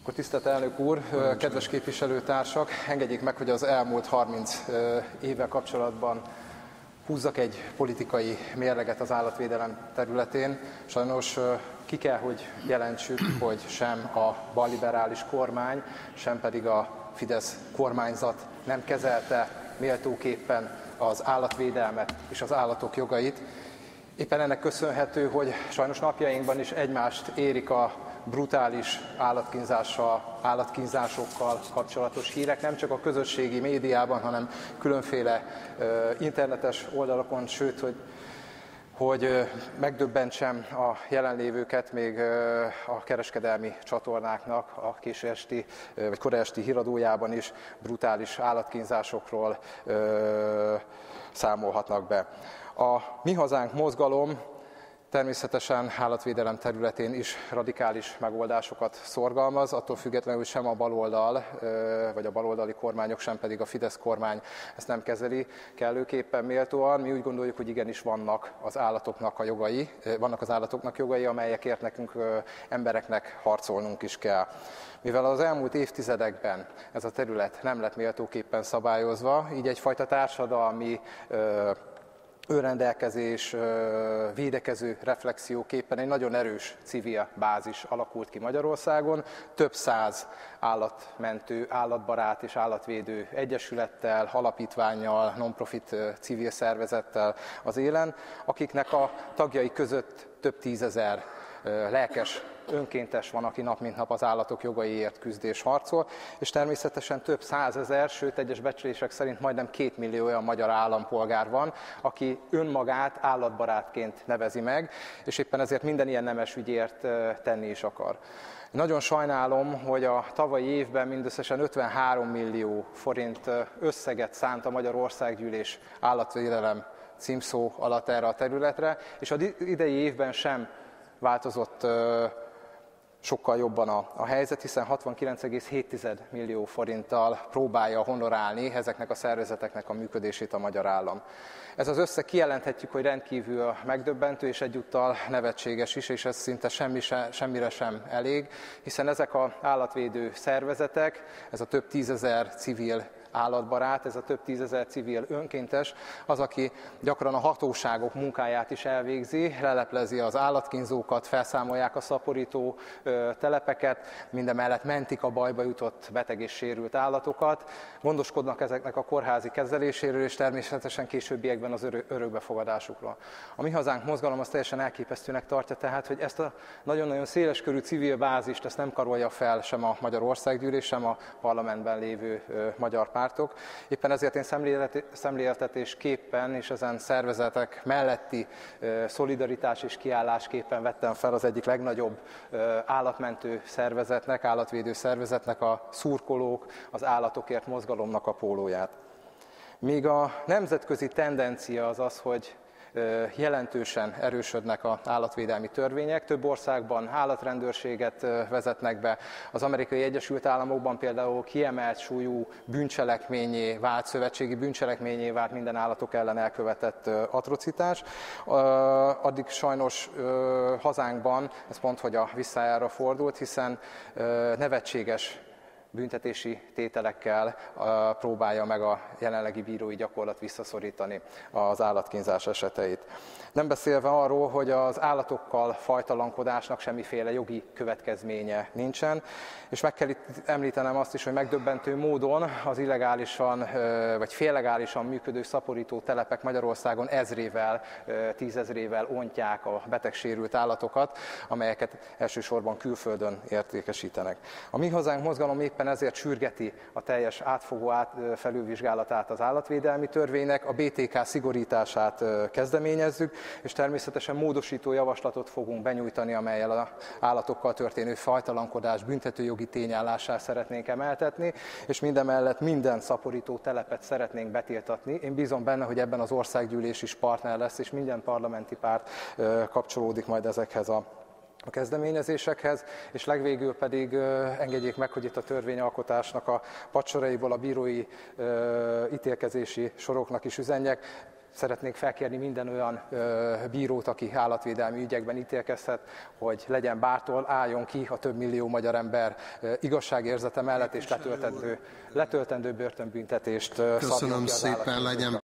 Akkor tisztelt elnök úr, kedves képviselőtársak, engedjék meg, hogy az elmúlt 30 évvel kapcsolatban húzzak egy politikai mérleget az állatvédelem területén. Sajnos ki kell, hogy jelentsük, hogy sem a balliberális kormány, sem pedig a Fidesz kormányzat nem kezelte méltóképpen az állatvédelmet és az állatok jogait. Éppen ennek köszönhető, hogy sajnos napjainkban is egymást érik a brutális állatkínzásokkal kapcsolatos hírek, nem csak a közösségi médiában, hanem különféle internetes oldalakon, sőt, hogy megdöbbentsem a jelenlévőket, még a kereskedelmi csatornáknak a késő esti vagy korai esti híradójában is brutális állatkínzásokról számolhatnak be. A Mi Hazánk mozgalom természetesen állatvédelem területén is radikális megoldásokat szorgalmaz, attól függetlenül sem a baloldal, vagy a baloldali kormányok, sem pedig a Fidesz kormány ezt nem kezeli kellőképpen méltóan. Mi úgy gondoljuk, hogy igenis vannak az állatoknak jogai, amelyekért nekünk embereknek harcolnunk is kell. Mivel az elmúlt évtizedekben ez a terület nem lett méltóképpen szabályozva, így egyfajta társadalmi önrendelkezés, védekező reflexióképpen egy nagyon erős civil bázis alakult ki Magyarországon. Több száz állatmentő, állatbarát és állatvédő egyesülettel, alapítvánnyal, non-profit civil szervezettel az élen, akiknek a tagjai között több tízezer lelkes önkéntes van, aki nap mint nap az állatok jogaiért küzd és harcol, és természetesen több százezer, sőt egyes becslések szerint majdnem 2 millió olyan magyar állampolgár van, aki önmagát állatbarátként nevezi meg, és éppen ezért minden ilyen nemes ügyért tenni is akar. Nagyon sajnálom, hogy a tavalyi évben mindösszesen 53 millió forint összeget szánt a Magyar Országgyűlés állatvédelem címszó alatt erre a területre, és az idei évben sem változott sokkal jobban a helyzet, hiszen 69,7 millió forinttal próbálja honorálni ezeknek a szervezeteknek a működését a magyar állam. Ez az összeg, kijelenthetjük, hogy rendkívül megdöbbentő és egyúttal nevetséges is, és ez szinte semmire sem elég, hiszen ezek az állatvédő szervezetek, ez a több tízezer civil állatbarát, ez a több tízezer civil önkéntes, az, aki gyakran a hatóságok munkáját is elvégzi, leleplezi az állatkínzókat, felszámolják a szaporító telepeket, mindemellett mentik a bajba jutott beteg és sérült állatokat, gondoskodnak ezeknek a kórházi kezeléséről, és természetesen későbbiekben az örökbefogadásukról. A Mi Hazánk mozgalom az teljesen elképesztőnek tartja tehát, hogy ezt a nagyon-nagyon széleskörű civil bázist ezt nem karolja fel sem a Magyar Országgyűlés, sem a parlamentben lévő magyar pártok. Éppen ezért én szemléltetésképpen és ezen szervezetek melletti szolidaritás és kiállásképpen vettem fel az egyik legnagyobb állatmentő szervezetnek, állatvédő szervezetnek, a Szurkolók az Állatokért mozgalomnak a pólóját. Míg a nemzetközi tendencia az az, hogy jelentősen erősödnek az állatvédelmi törvények. Több országban állatrendőrséget vezetnek be. Az Amerikai Egyesült Államokban például kiemelt súlyú bűncselekményé vált, szövetségi bűncselekményé vált minden állatok ellen elkövetett atrocitás. Addig sajnos hazánkban ez pont, hogy a visszájára fordult, hiszen nevetséges büntetési tételekkel próbálja meg a jelenlegi bírói gyakorlat visszaszorítani az állatkínzás eseteit. Nem beszélve arról, hogy az állatokkal fajtalankodásnak semmiféle jogi következménye nincsen, és meg kell itt említenem azt is, hogy megdöbbentő módon az illegálisan vagy féllegálisan működő szaporító telepek Magyarországon ezrével, tízezrével ontják a betegsérült állatokat, amelyeket elsősorban külföldön értékesítenek. A Mi Hazánk mozgalom éppen ezért sürgeti a teljes átfogó felülvizsgálatát az állatvédelmi törvénynek, a BTK szigorítását kezdeményezzük, és természetesen módosító javaslatot fogunk benyújtani, amellyel az állatokkal történő fajtalankodás büntetőjogi tényállását szeretnénk emeltetni, és mindemellett minden szaporító telepet szeretnénk betiltatni. Én bízom benne, hogy ebben az országgyűlés is partner lesz, és minden parlamenti párt kapcsolódik majd ezekhez a kezdeményezésekhez, és legvégül pedig engedjék meg, hogy itt a törvényalkotásnak a padsoraiból a bírói ítélkezési soroknak is üzenjek. szeretnék felkérni minden olyan bírót, aki állatvédelmi ügyekben ítélkezhet, hogy legyen bátor, álljon ki a több millió magyar ember igazságérzete mellett, és letöltendő börtönbüntetést szabjon ki az Köszönöm szépen, legyen